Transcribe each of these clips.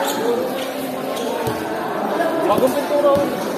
Bagong pintura.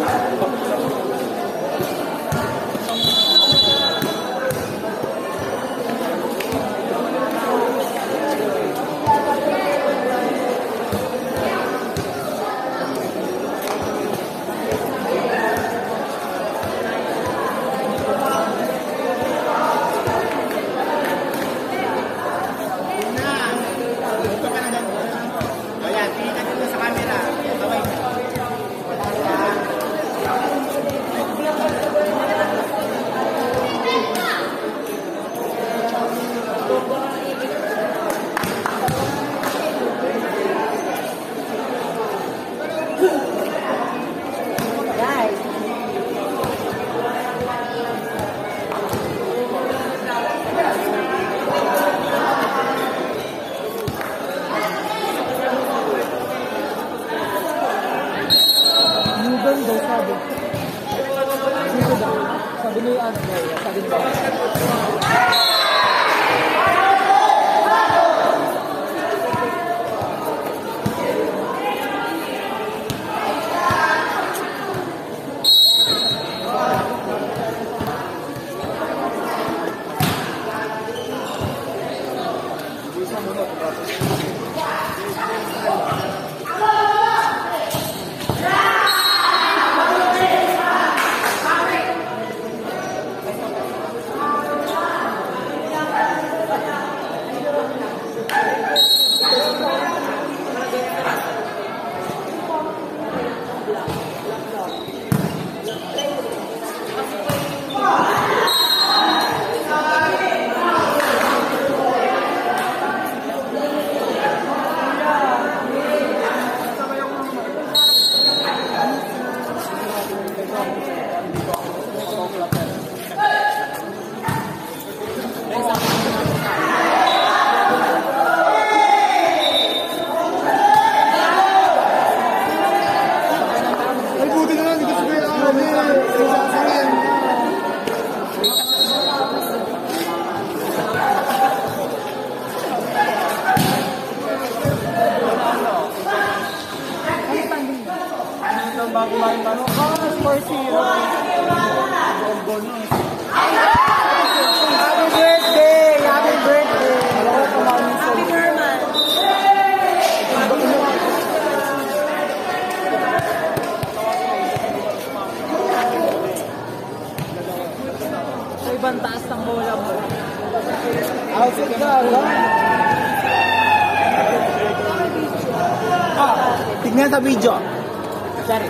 Tingnan sa video. Sorry.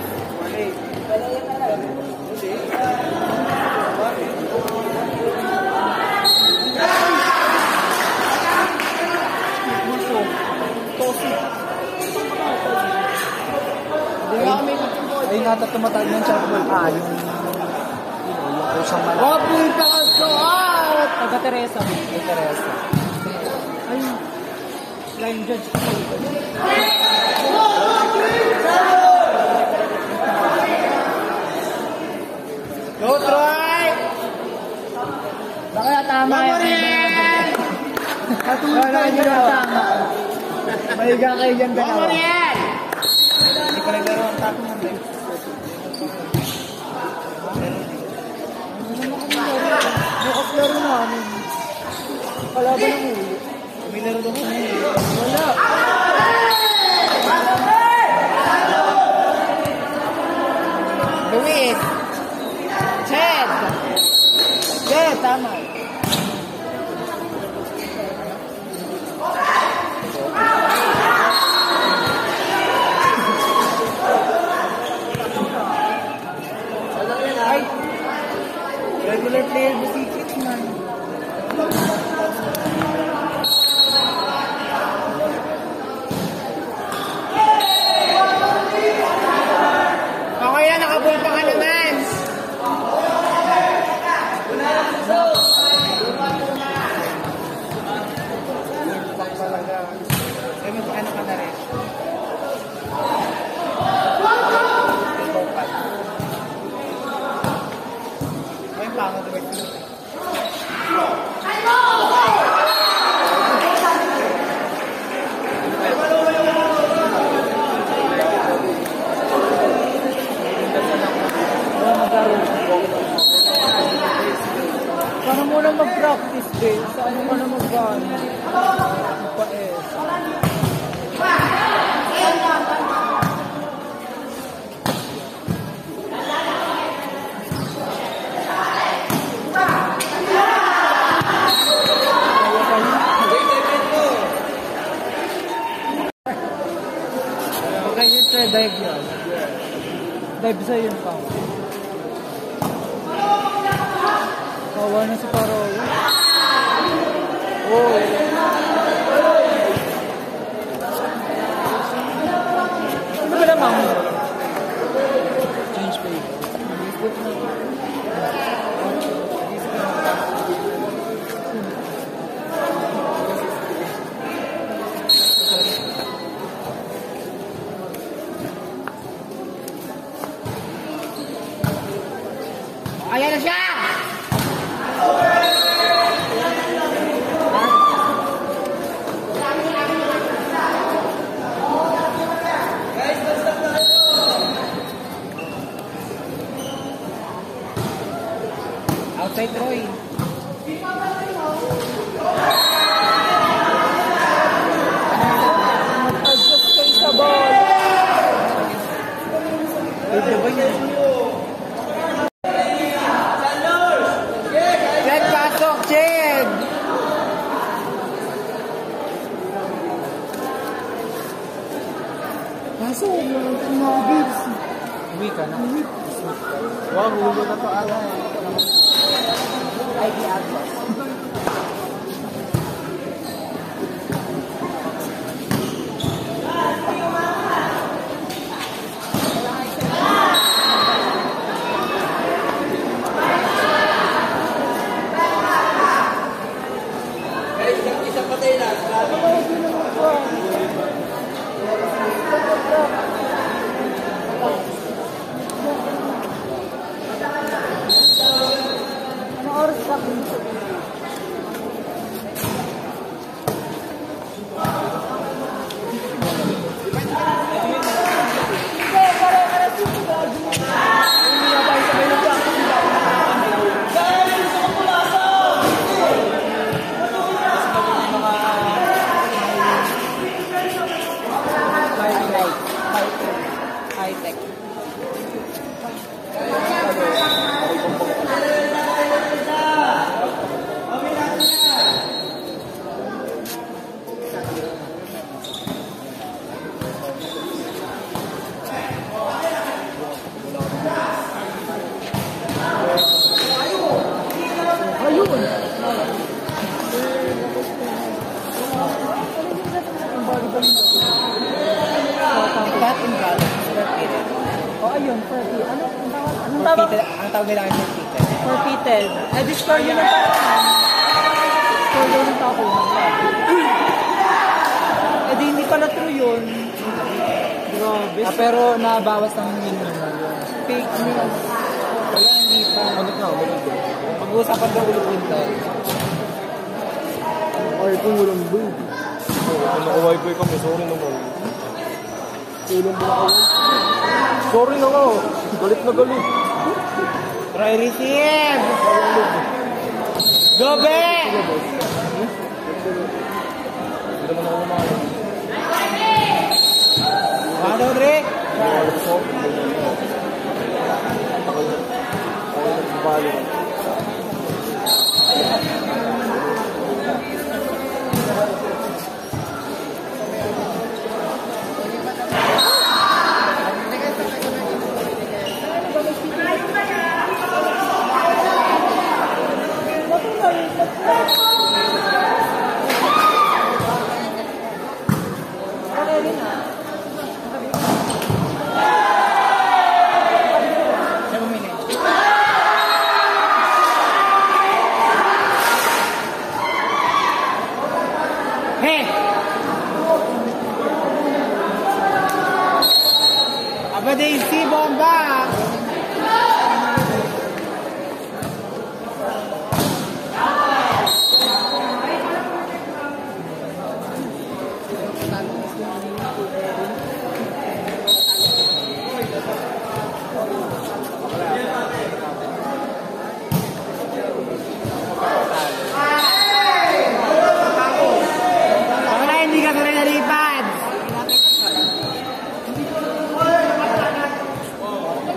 Ay, nata tumatag ng charcoal. Yung kusang malaki. Wapul ka so out! Taga Teresa. Teresa. Ayun. Line judge. Go, Troy! Baka tama yan. Katulad ka nyo na tama. Mahiga kayo dyan dalawa. Hindi pa naglaro ang tapo mo. Bukas laro namin. Kalaban ng ulo. May laro daw kami. Wala. Luis. Ched. Ched, tama. Regular player mo si Kitman. dive yan. Dive sa'yo yung pang. Kawa na si Parawa. Oh. Ano ba naman? Change play. Ayan na siya! Outside Troy. Adjust kayo sa ball. Pwede ba yun? Jed, pasok! Jed! Pasok, mga gigs. Uwi ka na. Wow, hulo na to ala eh. ID Atlas. Ano oras ka? High-tech. Cat and balance. Repeated. Oh, ayun, forfeit. Ano? Anong tawag? Ang tawag nila ay forfeited. Forfeited. Eh, di score yun ang takunan. Score yun ang takunan. Eh, di hindi pala true yun. Grabe. Pero nabawas ng minimum na yun. Fake news. Wala, hindi pa. Ulit na, ulit. Pag-uusapan daw ulit punta. Ay, kung walang boom. Naka-wifi kami, sorry naman. Tulong mo ako. Sorry na nga. Galit na galit. Try receive! Gobe! Hindi naman ako naman. 1, 2, 3. Bali. Hey! Aba Daisy, bomba! Wala, hindi ka tuloy nalipad!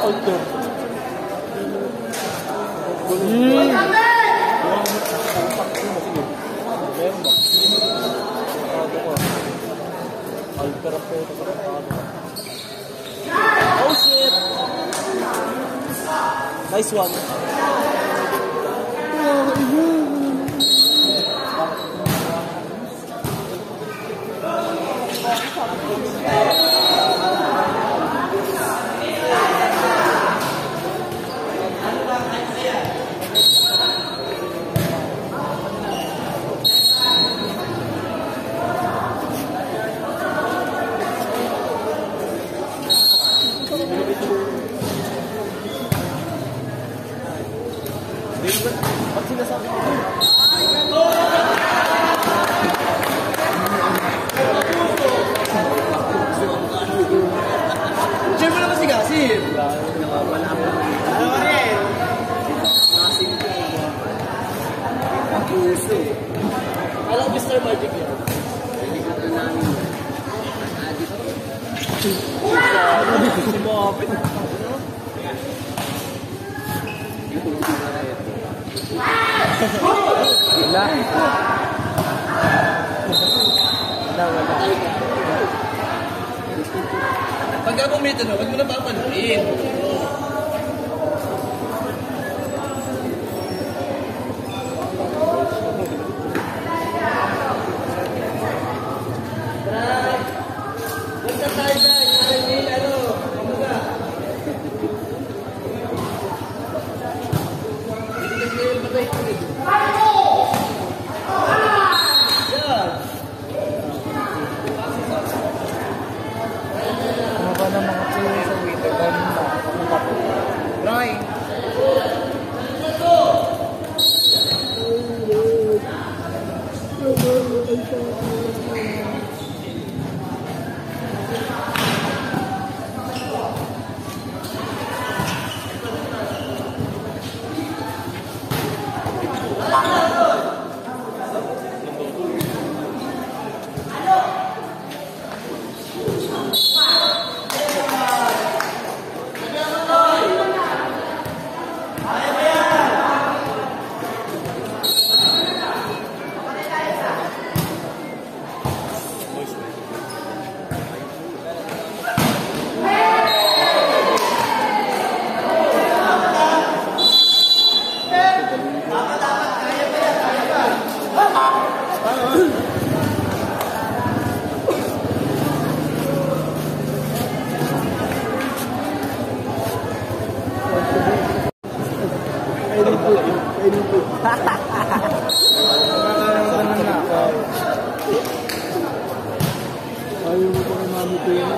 Alter. Meron ba? Alter ang po. Oh shit! Nice one. Ba't sinasabi ko? Diyan mo naman si Gasip. Ano ba rin? Gasip ko. Ang puso. Alam ko Mr. Magic yan. Hindi ka ito namin. Si Mopin. Wala. Pagka pumito na, huwag mo na papanuin. Basta tayo na, yung ano, kamuga. Ano ba ng mga tuloy sa winter time na? Roy. Ayaw mo pa kay mami ko yun.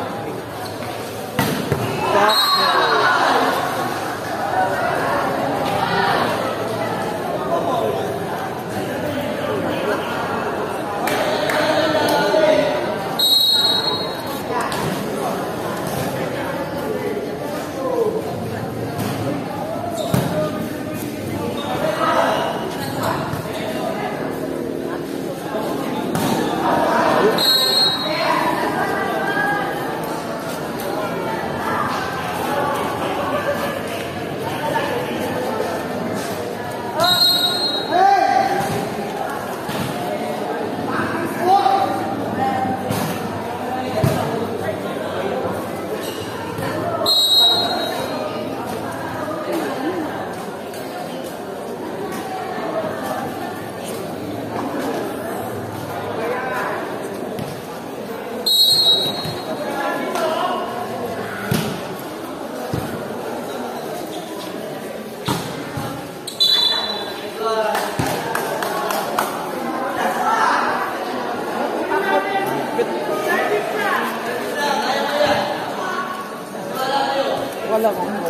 Wala kong